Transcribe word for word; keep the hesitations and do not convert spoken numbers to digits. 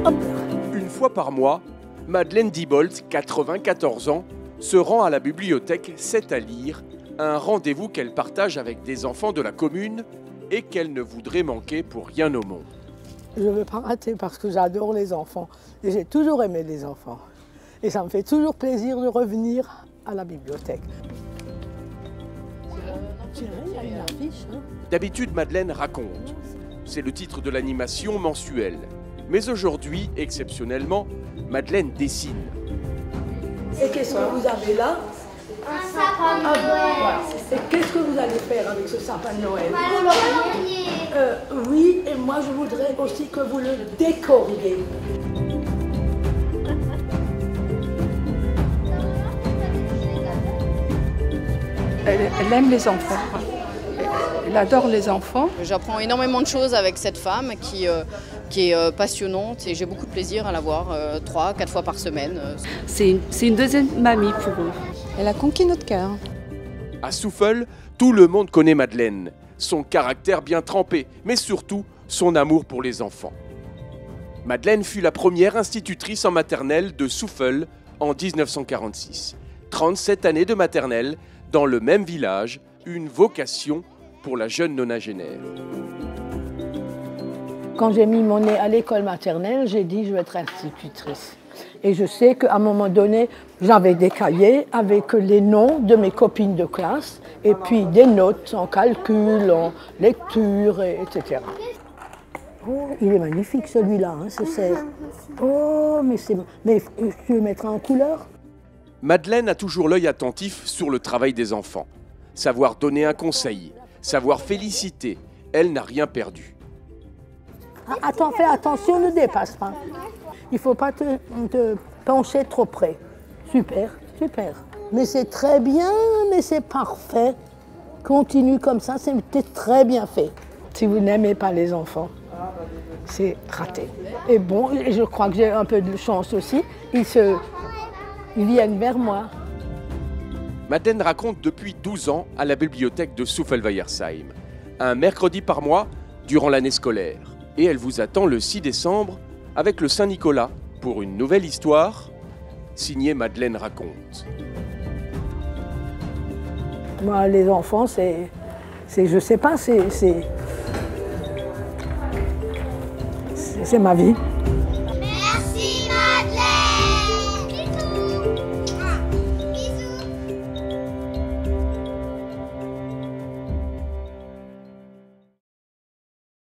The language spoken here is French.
Hop. Une fois par mois, Madeleine Diebold, quatre-vingt-quatorze ans, se rend à la bibliothèque C'est à lire, un rendez-vous qu'elle partage avec des enfants de la commune et qu'elle ne voudrait manquer pour rien au monde. Je ne veux pas rater parce que j'adore les enfants et j'ai toujours aimé les enfants. Et ça me fait toujours plaisir de revenir à la bibliothèque. D'habitude, Madeleine raconte. C'est le titre de l'animation mensuelle. Mais aujourd'hui, exceptionnellement, Madeleine dessine. Et qu'est-ce que vous avez là? Un sapin de Noël. Et qu'est-ce que vous allez faire avec ce sapin de Noël? Le euh, Oui, et moi je voudrais aussi que vous le décoriez. Elle, elle aime les enfants. Elle adore les enfants. J'apprends énormément de choses avec cette femme qui, euh, qui est euh, passionnante et j'ai beaucoup de plaisir à la voir euh, trois, quatre fois par semaine. C'est une, c'est une deuxième mamie pour eux. Elle a conquis notre cœur. À Souffle, tout le monde connaît Madeleine, son caractère bien trempé, mais surtout son amour pour les enfants. Madeleine fut la première institutrice en maternelle de Souffle en mille neuf cent quarante-six. trente-sept années de maternelle dans le même village, une vocation pour la jeune nonagénaire. Quand j'ai mis mon nez à l'école maternelle, j'ai dit je vais être institutrice. Et je sais qu'à un moment donné, j'avais des cahiers avec les noms de mes copines de classe et puis des notes en calcul, en lecture, et, etc. Oh, il est magnifique celui-là, hein, c'est... Oh, mais, c'est... mais tu le mettras en couleur? Madeleine a toujours l'œil attentif sur le travail des enfants. Savoir donner un conseil, savoir féliciter, elle n'a rien perdu. Attends, fais attention, ne dépasse pas. Il ne faut pas te, te pencher trop près. Super, super. Mais c'est très bien, mais c'est parfait. Continue comme ça, c'est très bien fait. Si vous n'aimez pas les enfants, c'est raté. Et bon, je crois que j'ai un peu de chance aussi. Ils, se, ils viennent vers moi. Madeleine raconte depuis douze ans à la bibliothèque de Souffle-Weiersheim. Un mercredi par mois durant l'année scolaire. Et elle vous attend le six décembre avec le Saint-Nicolas pour une nouvelle histoire signée Madeleine raconte. Moi, les enfants, c'est, c'est je sais pas, c'est, c'est, c'est ma vie.